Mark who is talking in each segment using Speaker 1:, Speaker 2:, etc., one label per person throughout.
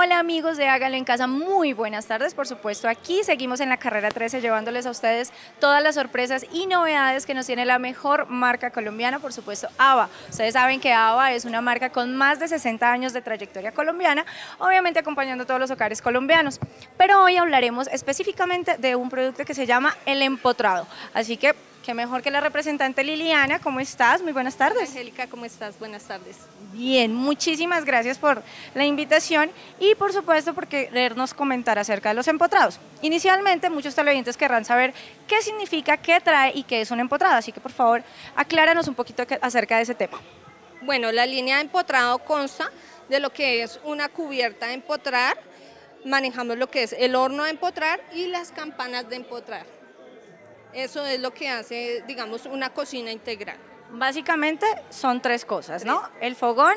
Speaker 1: Hola amigos de Hágalo en Casa, muy buenas tardes, por supuesto aquí seguimos en la carrera 13 llevándoles a ustedes todas las sorpresas y novedades que nos tiene la mejor marca colombiana, por supuesto AVA. Ustedes saben que AVA es una marca con más de 60 años de trayectoria colombiana, obviamente acompañando a todos los hogares colombianos, pero hoy hablaremos específicamente de un producto que se llama el empotrado, así que qué mejor que la representante Liliana. ¿Cómo estás? Muy buenas tardes.
Speaker 2: Angélica, ¿cómo estás? Buenas tardes.
Speaker 1: Bien, muchísimas gracias por la invitación y por supuesto por querernos comentar acerca de los empotrados. Inicialmente muchos televidentes querrán saber qué significa, qué trae y qué es un empotrado, así que por favor acláranos un poquito acerca de ese tema.
Speaker 2: Bueno, la línea de empotrado consta de lo que es una cubierta de empotrar, manejamos lo que es el horno de empotrar y las campanas de empotrar. Eso es lo que hace, digamos, una cocina integral.
Speaker 1: Básicamente son tres cosas, ¿no? El fogón,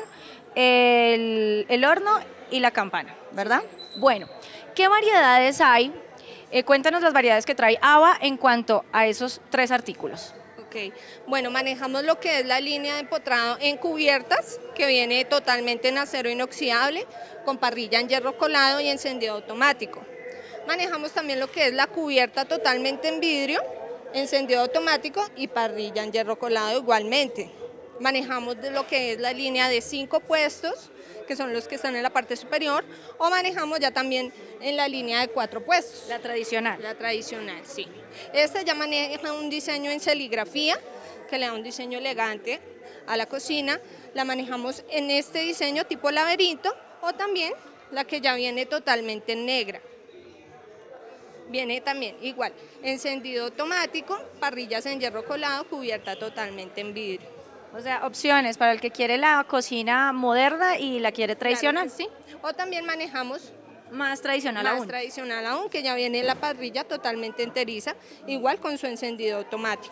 Speaker 1: el horno y la campana, ¿verdad? Sí. Bueno, ¿qué variedades hay? Cuéntanos las variedades que trae AVA en cuanto a esos tres artículos.
Speaker 2: Ok, bueno, manejamos lo que es la línea de empotrado en cubiertas, que viene totalmente en acero inoxidable, con parrilla en hierro colado y encendido automático. Manejamos también lo que es la cubierta totalmente en vidrio, encendido automático y parrilla en hierro colado igualmente. Manejamos de lo que es la línea de 5 puestos, que son los que están en la parte superior, o manejamos ya también en la línea de 4 puestos.
Speaker 1: La tradicional.
Speaker 2: La tradicional, sí. Esta ya maneja un diseño en serigrafía, que le da un diseño elegante a la cocina. La manejamos en este diseño tipo laberinto, o también la que ya viene totalmente en negra. Viene también igual, encendido automático, parrillas en hierro colado, cubierta totalmente en vidrio.
Speaker 1: O sea, opciones para el que quiere la cocina moderna y la quiere tradicional.
Speaker 2: Claro, sí, o también manejamos
Speaker 1: más tradicional
Speaker 2: aún, que ya viene la parrilla totalmente enteriza, igual con su encendido automático.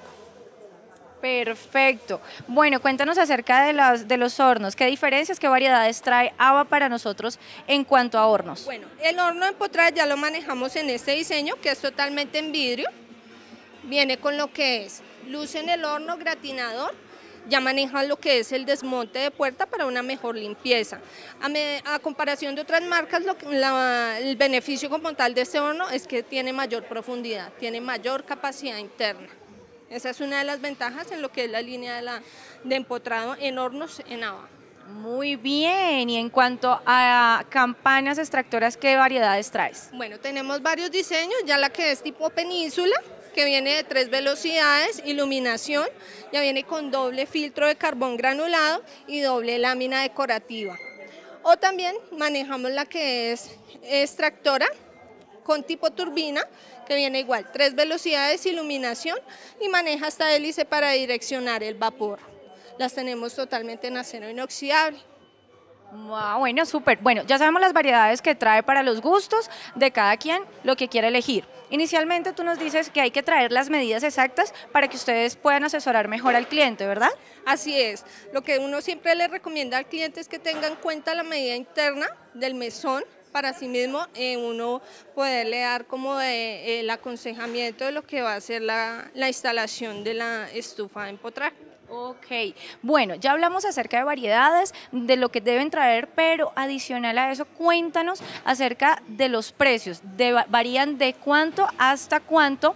Speaker 1: Perfecto. Bueno, cuéntanos acerca de los hornos. ¿Qué diferencias, qué variedades trae AVA para nosotros en cuanto a hornos?
Speaker 2: Bueno, el horno de empotrar ya lo manejamos en este diseño, que es totalmente en vidrio. Viene con lo que es luz en el horno, gratinador. Ya manejan lo que es el desmonte de puerta para una mejor limpieza. A comparación de otras marcas, el beneficio como tal de este horno es que tiene mayor profundidad, tiene mayor capacidad interna. Esa es una de las ventajas en lo que es la línea de empotrado en hornos en AVA.
Speaker 1: Muy bien, y en cuanto a campanas extractoras, ¿qué variedades traes?
Speaker 2: Bueno, tenemos varios diseños, ya la que es tipo península, que viene de 3 velocidades, iluminación, ya viene con doble filtro de carbón granulado y doble lámina decorativa. O también manejamos la que es extractora con tipo turbina, que viene igual, 3 velocidades, iluminación y maneja esta hélice para direccionar el vapor. Las tenemos totalmente en acero inoxidable.
Speaker 1: Wow, bueno, súper. Bueno, ya sabemos las variedades que trae para los gustos de cada quien, lo que quiere elegir. Inicialmente tú nos dices que hay que traer las medidas exactas para que ustedes puedan asesorar mejor al cliente, ¿verdad?
Speaker 2: Así es. Lo que uno siempre le recomienda al cliente es que tenga en cuenta la medida interna del mesón, para sí mismo uno poderle dar como el aconsejamiento de lo que va a ser la instalación de la estufa de empotrar.
Speaker 1: Ok, bueno, ya hablamos acerca de variedades, de lo que deben traer, pero adicional a eso, cuéntanos acerca de los precios, varían de cuánto hasta cuánto,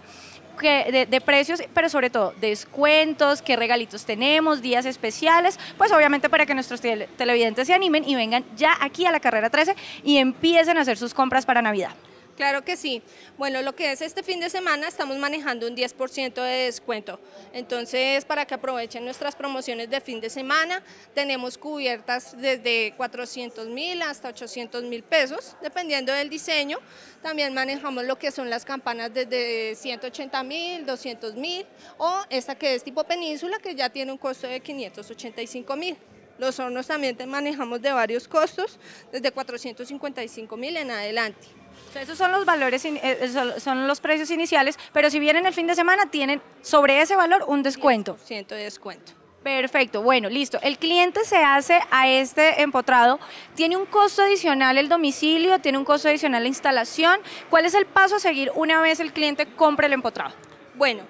Speaker 1: de precios, pero sobre todo descuentos, qué regalitos tenemos, días especiales, pues obviamente para que nuestros televidentes se animen y vengan ya aquí a la carrera 13 y empiecen a hacer sus compras para Navidad.
Speaker 2: Claro que sí. Bueno, lo que es este fin de semana estamos manejando un 10% de descuento. Entonces, para que aprovechen nuestras promociones de fin de semana, tenemos cubiertas desde 400.000 hasta 800.000 pesos, dependiendo del diseño. También manejamos lo que son las campanas desde 180.000, 200.000 o esta que es tipo península, que ya tiene un costo de 585.000. Los hornos también manejamos de varios costos, desde 455.000 en adelante.
Speaker 1: O sea, esos son los valores, son los precios iniciales, pero si vienen el fin de semana tienen sobre ese valor un descuento.
Speaker 2: 10% de descuento.
Speaker 1: Perfecto, bueno, listo. El cliente se hace a este empotrado, ¿tiene un costo adicional el domicilio, tiene un costo adicional la instalación? ¿Cuál es el paso a seguir una vez el cliente compre el empotrado?
Speaker 2: Bueno,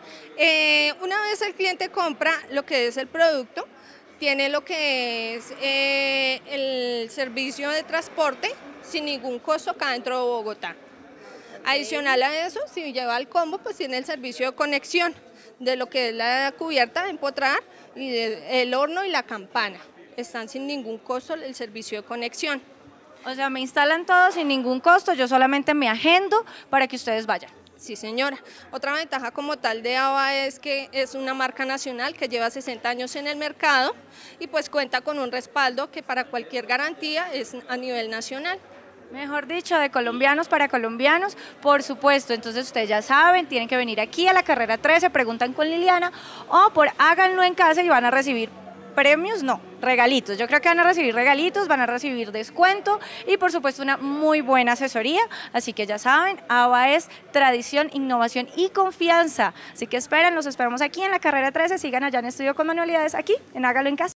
Speaker 2: una vez el cliente compra lo que es el producto, tiene lo que es el servicio de transporte, sin ningún costo acá dentro de Bogotá. Adicional a eso, si lleva el combo, pues tiene el servicio de conexión de lo que es la cubierta de empotrar y el horno y la campana. Están sin ningún costo el servicio de conexión.
Speaker 1: O sea, me instalan todo sin ningún costo, yo solamente me agendo para que ustedes vayan.
Speaker 2: Sí, señora. Otra ventaja como tal de ABA es que es una marca nacional que lleva 60 años en el mercado y pues cuenta con un respaldo que para cualquier garantía es a nivel nacional.
Speaker 1: Mejor dicho, de colombianos para colombianos, por supuesto. Entonces ustedes ya saben, tienen que venir aquí a la carrera 13, preguntan con Liliana, o por háganlo en casa y van a recibir premios, no, regalitos. Yo creo que van a recibir regalitos, van a recibir descuento y por supuesto una muy buena asesoría. Así que ya saben, ABA es tradición, innovación y confianza. Así que esperen, los esperamos aquí en la carrera 13, sigan allá en Estudio con Manualidades aquí en Hágalo en Casa.